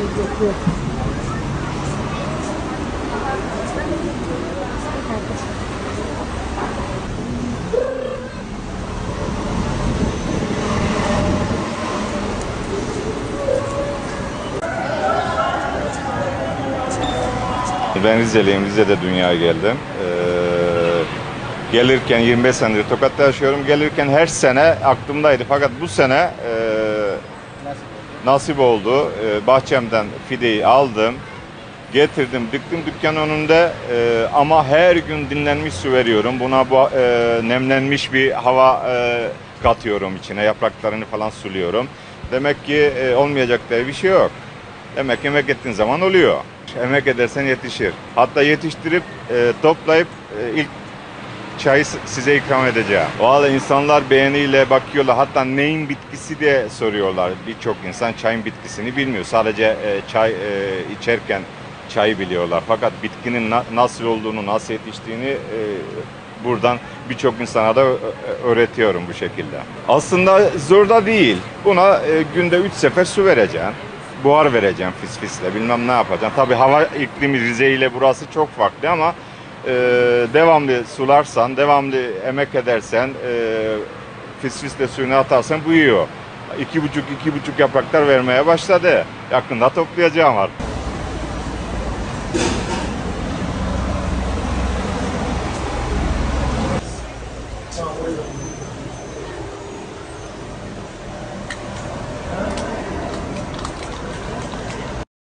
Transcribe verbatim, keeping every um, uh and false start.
Ben Rizeliyim, Rize'de dünyaya geldim. Ee, gelirken yirmi beş senedir Tokat'ta yaşıyorum. Gelirken her sene aklımdaydı. Fakat bu sene e, nasip oldu. E, bahçemden fideyi aldım, getirdim, diktim dükkan önünde. E, ama her gün dinlenmiş su veriyorum. Buna bu e, nemlenmiş bir hava e, katıyorum içine. Yapraklarını falan suluyorum. Demek ki e, olmayacak diye bir şey yok. Demek ki emek ettiğin zaman oluyor. Emek edersen yetişir. Hatta yetiştirip e, toplayıp e, ilk çayı size ikram edeceğim. Vallahi insanlar beğeniyle bakıyorlar. Hatta neyin bitkisi diye soruyorlar. Birçok insan çayın bitkisini bilmiyor. Sadece e, çay e, içerken çayı biliyorlar. Fakat bitkinin na nasıl olduğunu, nasıl yetiştiğini e, buradan birçok insana da öğretiyorum bu şekilde. Aslında zor da değil. Buna e, günde üç sefer su vereceğim. Buhar vereceğim fis fisle, bilmem ne yapacağım. Tabii hava iklimi Rize ile burası çok farklı ama e, devamlı sularsan, devamlı emek edersen, e, fis fisle suyunu atarsan büyüyor. İki buçuk, iki buçuk yapraklar vermeye başladı. Yakında toplayacağım artık.